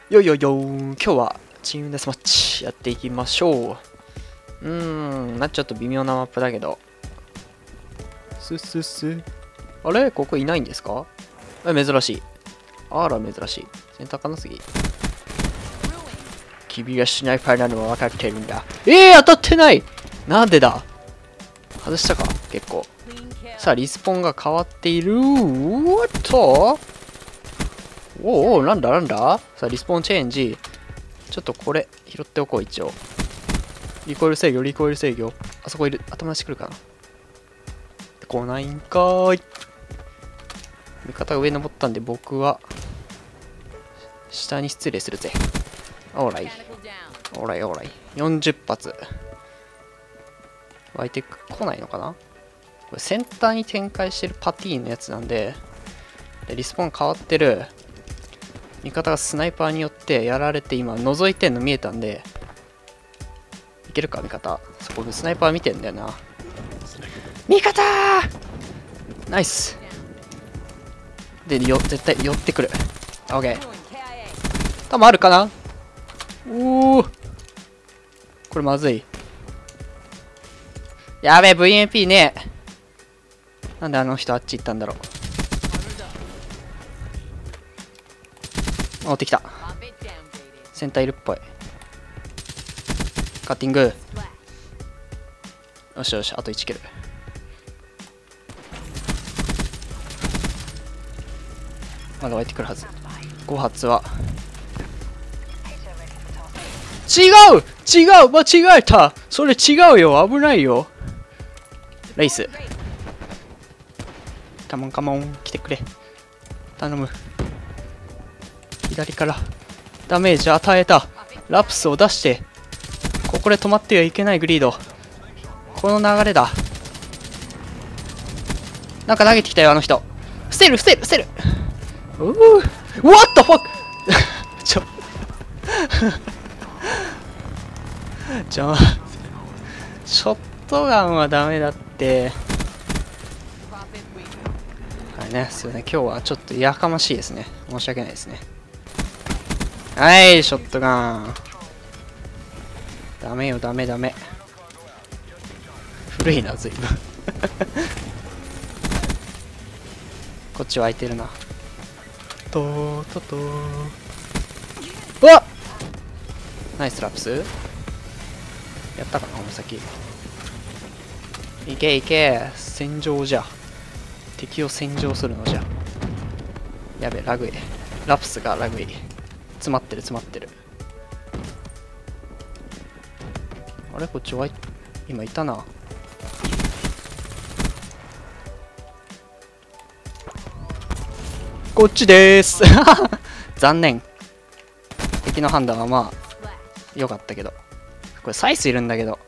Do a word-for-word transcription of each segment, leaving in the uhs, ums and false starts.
よいよいよー、今日はチームデスマッチやっていきましょう。うーん、なちょっと微妙なマップだけど。スッスッス。あれここいないんですか？え、珍しい。あら、珍しい。センターかな次。君がスナイパーなのは分かってるんだ。えー、当たってない。なんでだ。外したか結構。さあ、リスポンが変わっている。おっとおお、なんだなんだ。さあ、リスポンチェンジ。ちょっとこれ、拾っておこう、一応。リコイル制御、リコイル制御。あそこいる。頭出してくるかな。来ないんかーい。味方が上登ったんで、僕は、下に失礼するぜ。オーライ。オーライ、オーライ。よんじゅっ発。湧いてこないのかな。これセンターに展開してるパティーンのやつなんで、でリスポン変わってる。味方がスナイパーによってやられて今覗いてんの見えたんで、いけるか味方。そこスナイパー見てんだよな。味方ーナイスで、よ絶対寄ってくる。オッケー。弾あるかな。おお、これまずい。やべえ ブイエムピー ねえ。なんであの人あっち行ったんだろう。持ってきた。センターいるっぽい。カッティング。よしよし、あといちキル。まだ湧いてくるはず。ご発は。違う違う間違えた。それ違うよ。危ないよ。レイス。カモンカモン。来てくれ。頼む。左からダメージ与えた。ラプスを出して。ここで止まってはいけないグリード。この流れだ。なんか投げてきたよ、あの人。伏せる伏せる伏せる。うう What the fuck ちょちょショットガンはダメだって。はいね、すいません。今日はちょっとやかましいですね。申し訳ないですね。はい、ショットガン。ダメよ、ダメダメ。古いな、ずいぶん。こっちは空いてるな。とーととー。うわっナイスラプス。やったかな、この先。いけいけ、戦場じゃ。敵を戦場するのじゃ。やべ、ラグイ。ラプスがラグイ。詰まってる詰まってる。あれこっちは今いたな。こっちでーす残念。敵の判断はまあ良かったけど。これサイスいるんだけど。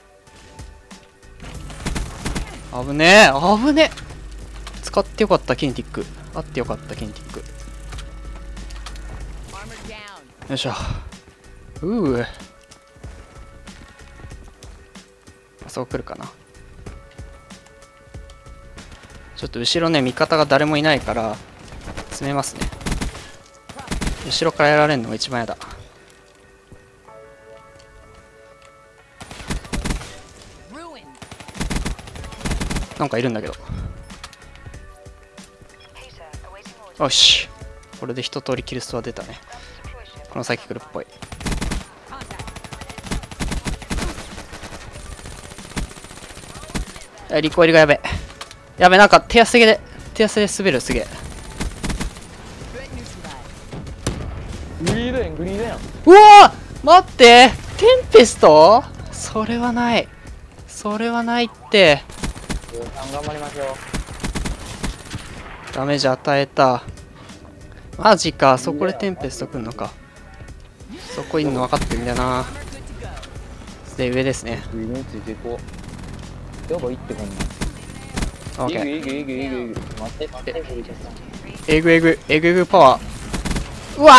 危ねえ危ねえ。使ってよかったキネティック。あってよかったキネティック。よいしょ。うーあそこ来るかな。ちょっと後ろね、味方が誰もいないから詰めますね。後ろからやられるのが一番やだ。なんかいるんだけど。よし、これで一通りキルストは出たね。この先来るっぽい。え、リコイルがやべ。やべ、なんか手汗で手汗で滑る。すげえ。 グリードやんグリードやん。 うわー待って、テンペスト。それはないそれはないって。 頑張りましょう。 ダメージ与えた。マジか。そこでテンペスト来んのか。そこいるの分かってるんだよな。で上ですね。 上についていこう。やばいってこんな。 オッケー。 えぐえぐえぐえぐえぐ。待って待って。 えぐえぐえぐえぐパワー。うわ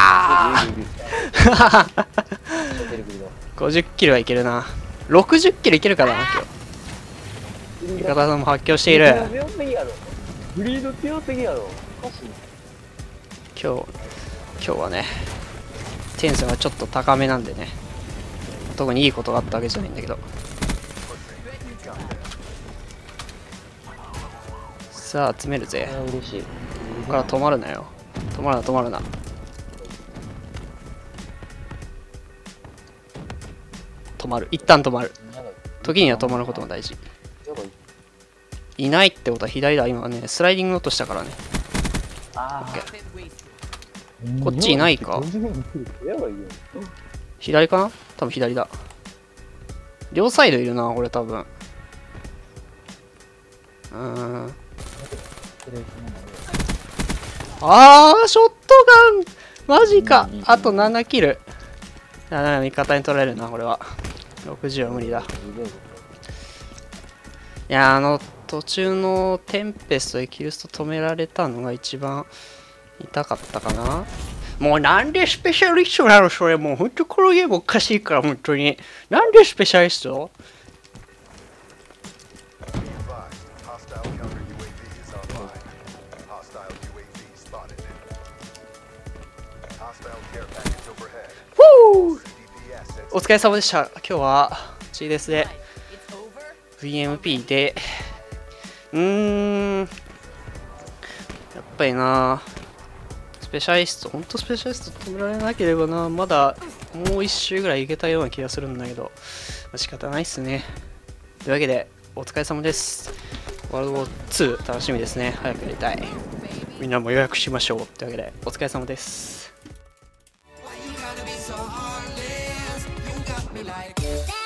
ーごじゅっキルはいけるな。ろくじゅっキルいけるかな今日。味方さんも発狂している。 グリード強すぎやろ。おかしい。 今日今日はねテンションがちょっと高めなんでね、特にいいことがあったわけじゃないんだけど。さあ集めるぜ。 あ嬉しい。 ここから止まるなよ。止まるな止まるな。止まる、一旦止まる。時には止まることも大事。いないってことは左だ。今ねスライディング落としたからね。 あーこっちいないか。左かな、多分左だ。両サイドいるなこれ多分。うーん、あーショットガンマジか。あとななキル。なな味方に取られるなこれは。ろくじゅうは無理だ。いや、あの途中のテンペストでキルスト止められたのが一番痛かったかな。もうなんでスペシャリストなのそれ。もうほんとこのゲームおかしいから本当に。なんでスペシャリスト。お疲れ様でした。今日は ジーディーエス で ブイエムピー でうーんやっぱりなスペシャリスト、ほんとスペシャリスト止められなければな、まだもう一周ぐらいいけたような気がするんだけど、まあ、仕方ないっすね。というわけでお疲れ様です。ワールドウォーツー楽しみですね。早くやりたい。みんなも予約しましょう。というわけでお疲れ様です。 like